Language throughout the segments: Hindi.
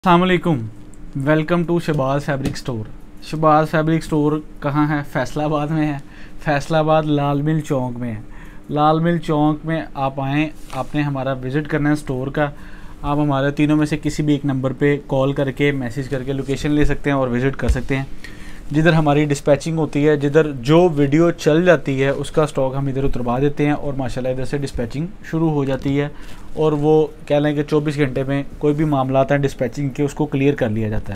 अस्सलामुअलैकुम, welcome to Shahbaz fabric store. Shahbaz fabric store कहाँ है? फैसलाबाद में है। फैसलाबाद लाल मिल चौक में है। लाल मिल चौक में आप आएँ, आपने हमारा विज़िट करना है स्टोर का। आप हमारे तीनों में से किसी भी एक नंबर पे कॉल करके मैसेज करके लोकेशन ले सकते हैं और विज़िट कर सकते हैं। जिधर हमारी डिस्पैचिंग होती है, जिधर जो वीडियो चल जाती है उसका स्टॉक हम इधर उतरवा देते हैं और माशाल्लाह इधर से डिस्पैचिंग शुरू हो जाती है। और वो कह लें कि 24 घंटे में कोई भी मामला आता है डिस्पैचिंग के, उसको क्लियर कर लिया जाता है।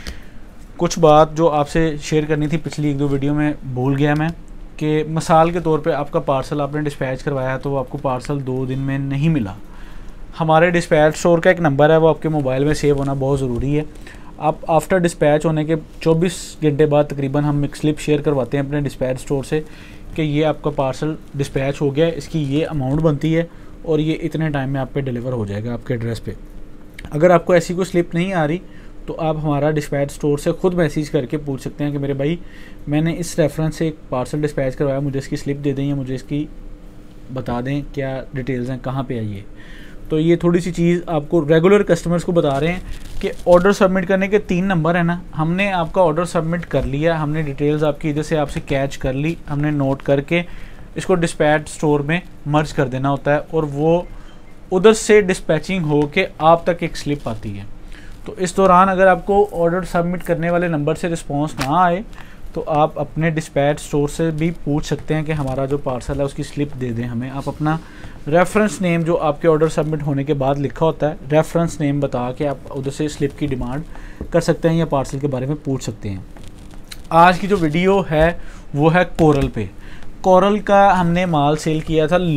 कुछ बात जो आपसे शेयर करनी थी पिछली एक दो वीडियो में भूल गया मैं, कि मिसाल के तौर पे आपका पार्सल आपने डिस्पैच करवाया है तो वो आपको पार्सल 2 दिन में नहीं मिला। हमारे डिस्पैच स्टोर का एक नंबर है, वो आपके मोबाइल में सेव होना बहुत ज़रूरी है। आप आफ्टर डिस्पैच होने के 24 घंटे बाद तकरीबन हम एक स्लिप शेयर करवाते हैं अपने डिस्पैच स्टोर से कि ये आपका पार्सल डिस्पैच हो गया, इसकी ये अमाउंट बनती है और ये इतने टाइम में आप पे डिलीवर हो जाएगा आपके एड्रेस पे। अगर आपको ऐसी कोई स्लिप नहीं आ रही तो आप हमारा डिस्पैच स्टोर से ख़ुद मैसेज करके पूछ सकते हैं कि मेरे भाई मैंने इस रेफरेंस से एक पार्सल डिस्पैच करवाया, मुझे इसकी स्लिप दे दें या मुझे इसकी बता दें क्या डिटेल्स हैं, कहाँ पे आई है। तो ये थोड़ी सी चीज़ आपको रेगुलर कस्टमर्स को बता रहे हैं कि ऑर्डर सबमिट करने के 3 नंबर है ना। हमने आपका ऑर्डर सबमिट कर लिया, हमने डिटेल्स आपकी इधर से आपसे कैच कर ली, हमने नोट करके इसको डिस्पैच स्टोर में मर्ज कर देना होता है और वो उधर से डिस्पैचिंग हो के आप तक एक स्लिप आती है। तो इस दौरान अगर आपको ऑर्डर सबमिट करने वाले नंबर से रिस्पॉन्स ना आए तो आप अपने डिस्पैच स्टोर से भी पूछ सकते हैं कि हमारा जो पार्सल है उसकी स्लिप दे दें हमें। आप अपना रेफरेंस नेम जो आपके ऑर्डर सबमिट होने के बाद लिखा होता है, रेफरेंस नेम बता के आप उधर से स्लिप की डिमांड कर सकते हैं या पार्सल के बारे में पूछ सकते हैं। आज की जो वीडियो है वो है कोरल पे। कोरल का हमने माल सेल किया था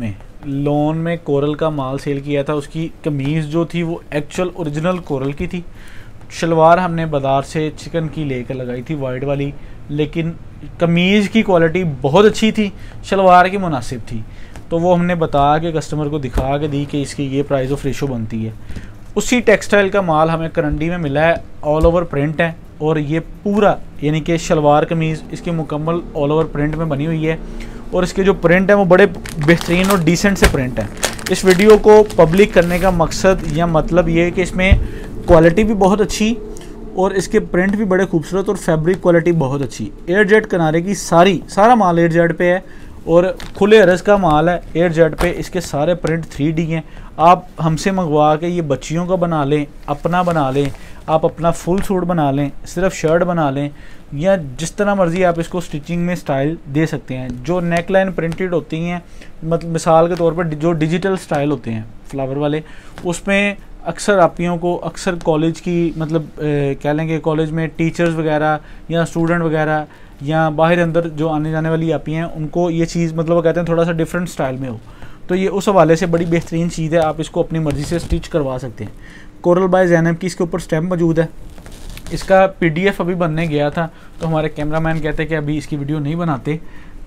लोन में कोरल का माल सेल किया था। उसकी कमीज़ जो थी वो एक्चुअल ओरिजिनल कोरल की थी। शलवार हमने बाज़ार से चिकन की लेकर लगाई थी वाइट वाली, लेकिन कमीज़ की क्वालिटी बहुत अच्छी थी, शलवार की मुनासिब थी। तो वो हमने बता के कस्टमर को दिखा के दी कि इसकी ये प्राइस ऑफ रेशो बनती है। उसी टेक्सटाइल का माल हमें करंडी में मिला है, ऑल ओवर प्रिंट है और ये पूरा यानी कि शलवार कमीज़ इसकी मुकम्मल ऑल ओवर प्रिंट में बनी हुई है और इसके जो प्रिंट है वो बड़े बेहतरीन और डिसेंट से प्रिंट है। इस वीडियो को पब्लिक करने का मकसद या मतलब ये है कि इसमें क्वालिटी भी बहुत अच्छी और इसके प्रिंट भी बड़े खूबसूरत और फैब्रिक क्वालिटी बहुत अच्छी। एयर जेट किनारे की सारा माल एयर जेट पे है और खुले अरज़ का माल है एयर जेट पे। इसके सारे प्रिंट 3D हैं। आप हमसे मंगवा के ये बच्चियों का बना लें, अपना बना लें, आप अपना फुल सूट बना लें, सिर्फ शर्ट बना लें या जिस तरह मर्ज़ी आप इसको स्टिचिंग में स्टाइल दे सकते हैं। जो नेक लाइन प्रिंटेड होती हैं, मतलब मिसाल के तौर पर जो डिजिटल स्टाइल होते हैं फ्लावर वाले, उसमें अक्सर आपियों को अक्सर कॉलेज की मतलब कह लेंगे कॉलेज में टीचर्स वगैरह या स्टूडेंट वगैरह या बाहर अंदर जो आने जाने वाली आपी हैं उनको ये चीज़ मतलब वो कहते हैं थोड़ा सा डिफरेंट स्टाइल में हो, तो ये उस हवाले से बड़ी बेहतरीन चीज़ है। आप इसको अपनी मर्ज़ी से स्टिच करवा सकते हैं। कोरल बाय ज़ैनब की इसके ऊपर स्टैम्प मौजूद है। इसका PDF अभी बनने गया था तो हमारे कैमरामैन कहते हैं कि अभी इसकी वीडियो नहीं बनाते,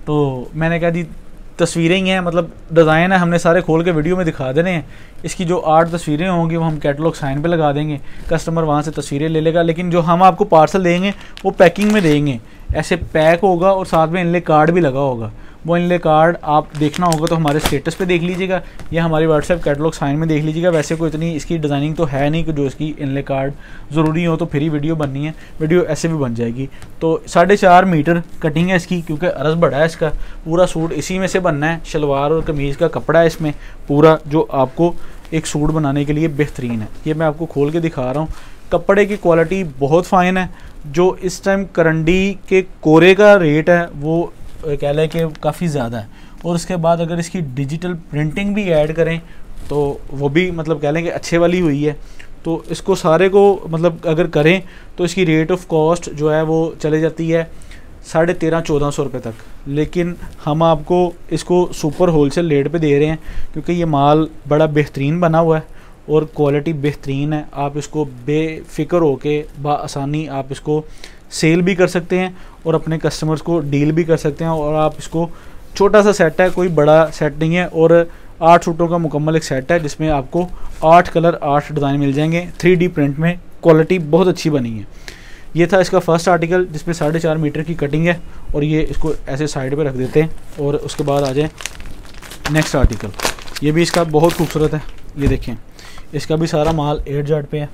तो मैंने कहा जी तस्वीरें ही हैं, मतलब डिज़ाइन है, हमने सारे खोल के वीडियो में दिखा देने हैं। इसकी जो 8 तस्वीरें होंगी वो हम कैटलॉग साइन पे लगा देंगे, कस्टमर वहाँ से तस्वीरें ले लेगा। लेकिन जो हम आपको पार्सल देंगे वो पैकिंग में देंगे, ऐसे पैक होगा और साथ में इनले कार्ड भी लगा होगा। वो इनले कार्ड आप देखना होगा तो हमारे स्टेटस पे देख लीजिएगा या हमारी व्हाट्सएप कैटलॉग साइन में देख लीजिएगा। वैसे कोई इतनी इसकी डिज़ाइनिंग तो है नहीं कि जो इसकी इनले कार्ड ज़रूरी हो तो फिर ही वीडियो बननी है, वीडियो ऐसे भी बन जाएगी। तो 4.5 मीटर कटिंग है इसकी, क्योंकि अरज़ बड़ा है इसका। पूरा सूट इसी में से बनना है, शलवार और कमीज़ का कपड़ा है इसमें पूरा, जो आपको एक सूट बनाने के लिए बेहतरीन है। ये मैं आपको खोल के दिखा रहा हूँ। कपड़े की क्वालिटी बहुत फ़ाइन है। जो इस टाइम करंडी के कोरे का रेट है वो कह लें कि काफ़ी ज़्यादा है, और उसके बाद अगर इसकी डिजिटल प्रिंटिंग भी ऐड करें तो वो भी मतलब कह लें कि अच्छे वाली हुई है। तो इसको सारे को मतलब अगर करें तो इसकी रेट ऑफ कॉस्ट जो है वो चले जाती है 1350-1400 रुपये तक। लेकिन हम आपको इसको सुपर होलसेल रेट पे दे रहे हैं क्योंकि ये माल बड़ा बेहतरीन बना हुआ है और क्वालिटी बेहतरीन है। आप इसको बेफिक्र होके बआसानी आप इसको सेल भी कर सकते हैं और अपने कस्टमर्स को डील भी कर सकते हैं। और आप इसको छोटा सा सेट है, कोई बड़ा सेट नहीं है, और 8 सूटों का मुकम्मल एक सेट है जिसमें आपको 8 कलर 8 डिज़ाइन मिल जाएंगे 3D प्रिंट में। क्वालिटी बहुत अच्छी बनी है। ये था इसका फर्स्ट आर्टिकल जिसमें 4.5 मीटर की कटिंग है और ये इसको ऐसे साइड पे रख देते हैं। और उसके बाद आ जाए नेक्स्ट आर्टिकल। ये भी इसका बहुत खूबसूरत है, ये देखें, इसका भी सारा माल एयर जेट पे है।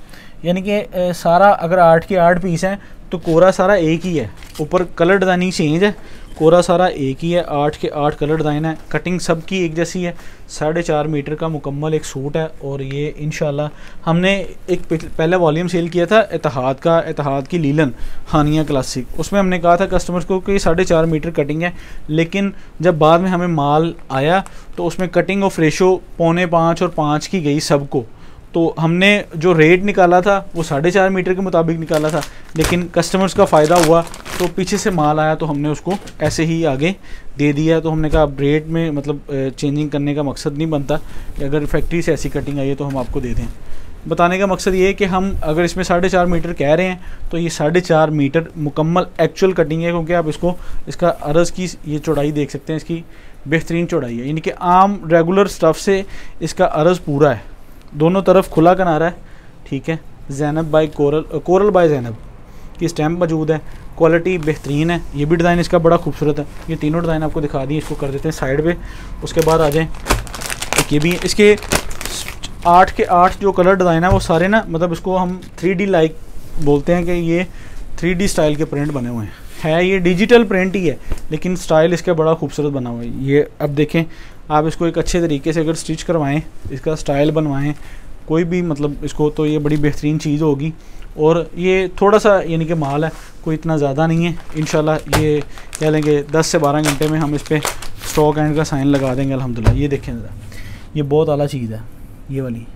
यानी कि सारा अगर 8 के 8 पीस हैं तो कोरा सारा एक ही है, ऊपर कलर डिज़ाइनिंग चेंज है, कोरा सारा एक ही है, 8 के 8 कलर डिज़ाइन है, कटिंग सब की एक जैसी है। 4.5 मीटर का मुकम्मल एक सूट है। और ये इंशाल्लाह हमने एक पहले वॉल्यूम सेल किया था इत्तेहाद का, इत्तेहाद की लीलन हानिया क्लासिक, उसमें हमने कहा था कस्टमर्स को कि 4.5 मीटर कटिंग है, लेकिन जब बाद में हमें माल आया तो उसमें कटिंग ऑफ रेशो 4.25 और 5 की गई सबको। तो हमने जो रेट निकाला था वो 4.5 मीटर के मुताबिक निकाला था, लेकिन कस्टमर्स का फ़ायदा हुआ तो पीछे से माल आया तो हमने उसको ऐसे ही आगे दे दिया। तो हमने कहा रेट में मतलब चेंजिंग करने का मकसद नहीं बनता कि अगर फैक्ट्री से ऐसी कटिंग आई है तो हम आपको दे दें। बताने का मकसद ये है कि हम अगर इसमें 4.5 मीटर कह रहे हैं तो ये 4.5 मीटर मुकम्मल एक्चुअल कटिंग है, क्योंकि आप इसको इसका अर्ज़ की ये चौड़ाई देख सकते हैं, इसकी बेहतरीन चौड़ाई है, यानी कि आम रेगुलर स्टफ़ से इसका अर्ज़ पूरा है, दोनों तरफ खुला किनारा है। ठीक है, Zainab by Coral by Zainab की स्टैम्प मौजूद है, क्वालिटी बेहतरीन है। ये भी डिज़ाइन इसका बड़ा खूबसूरत है। ये तीनों डिज़ाइन आपको दिखा दिए, इसको कर देते हैं साइड पे। उसके बाद आ जाएँ, ये भी इसके 8 के 8 जो कलर डिज़ाइन है वो सारे ना, मतलब इसको हम 3D लाइक बोलते हैं कि ये 3D स्टाइल के प्रिंट बने हुए हैं। ये डिजिटल प्रिंट ही है, लेकिन स्टाइल इसका बड़ा खूबसूरत बना हुआ है। ये अब देखें, आप इसको एक अच्छे तरीके से अगर स्टिच करवाएं, इसका स्टाइल बनवाएं कोई भी, मतलब इसको, तो ये बड़ी बेहतरीन चीज़ होगी। और ये थोड़ा सा यानी कि माल है, कोई इतना ज़्यादा नहीं है। इंशाल्लाह ये कह लेंगे 10 से 12 घंटे में हम इस पर स्टॉक एंड का साइन लगा देंगे अल्हम्दुलिल्लाह। ये देखें ज़रा, ये बहुत आला चीज़ है ये वाली।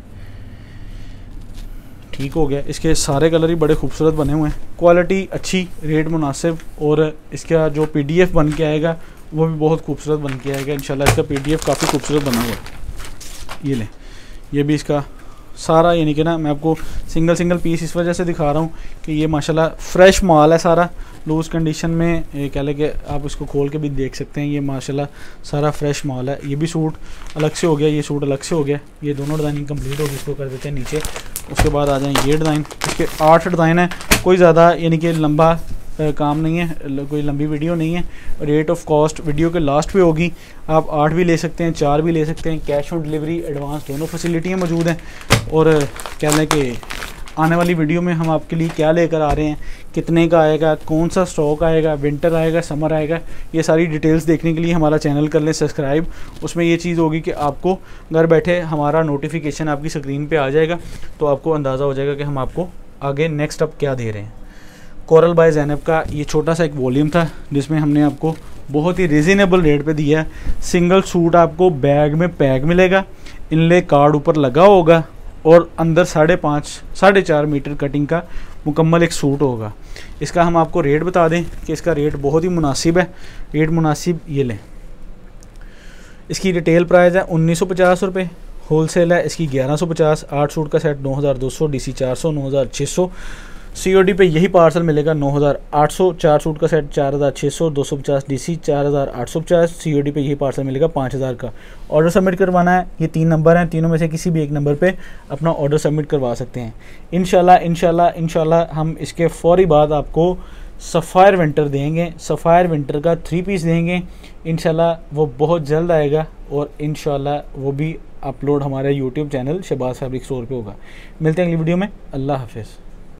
ठीक हो गया, इसके सारे कलर ही बड़े खूबसूरत बने हुए हैं, क्वालिटी अच्छी, रेट मुनासिब, और इसका जो PDF बन के आएगा वो भी बहुत खूबसूरत बन के आएगा इंशाल्लाह। इसका PDF काफ़ी खूबसूरत बना हुआ है। ये लें, ये भी इसका सारा, यानी कि ना मैं आपको सिंगल सिंगल पीस इस वजह से दिखा रहा हूँ कि ये माशाल्लाह फ्रेश माल है सारा, लूज़ कंडीशन में। कह लें कि आप इसको खोल के भी देख सकते हैं, ये माशाल्लाह सारा फ्रेश माल है। ये भी सूट अलग से हो गया, ये सूट अलग से हो गया, ये दोनों डिज़ाइनिंग कंप्लीट होगी। इसको कर देते हैं नीचे। उसके बाद आ जाए ये डिज़ाइन, इसके 8 डिज़ाइन है, कोई ज़्यादा यानी कि लंबा काम नहीं है, कोई लंबी वीडियो नहीं है। रेट ऑफ कॉस्ट वीडियो के लास्ट पे होगी, आप 8 भी ले सकते हैं, 4 भी ले सकते हैं। कैश ऑन डिलीवरी, एडवांस दोनों फैसिलिटियाँ मौजूद हैं। और कह लें कि आने वाली वीडियो में हम आपके लिए क्या लेकर आ रहे हैं, कितने का आएगा, कौन सा स्टॉक आएगा, विंटर आएगा, समर आएगा, ये सारी डिटेल्स देखने के लिए हमारा चैनल कर लें सब्सक्राइब। उसमें ये चीज़ होगी कि आपको घर बैठे हमारा नोटिफिकेशन आपकी स्क्रीन पे आ जाएगा, तो आपको अंदाज़ा हो जाएगा कि हम आपको आगे नेक्स्ट अप क्या दे रहे हैं। कोरल बाय ज़ैनब का ये छोटा सा एक वॉल्यूम था, जिसमें हमने आपको बहुत ही रिजनेबल रेट पे दिया है। सिंगल सूट आपको बैग में पैक मिलेगा, इनले कार्ड ऊपर लगा होगा, और अंदर 4.5 मीटर कटिंग का मुकम्मल एक सूट होगा। इसका हम आपको रेट बता दें कि इसका रेट बहुत ही मुनासिब है। रेट मुनासिब, ये लें, इसकी रिटेल प्राइस है 1950 रुपये, होलसेल है इसकी 1150। 8 सूट का सेट 9200, DC 400, 9600। COD पे यही पार्सल मिलेगा 9800। 4 सूट का सेट 4600, 250 DC 4850। COD पे यही पार्सल मिलेगा 5000 का। ऑर्डर सबमिट करवाना है, ये 3 नंबर हैं, तीनों में से किसी भी एक नंबर पे अपना ऑर्डर सबमिट करवा सकते हैं। इंशाल्लाह हम इसके फ़ौरी बाद आपको सफ़ायर विंटर देंगे, सफ़ायर विंटर का 3 पीस देंगे इंशाल्लाह। वो बहुत जल्द आएगा, और इंशाल्लाह वो भी अपलोड हमारे YouTube channel Shahbaz fabric store पे होगा। मिलते हैं अगली वीडियो में। अल्लाह हाफ़िज़।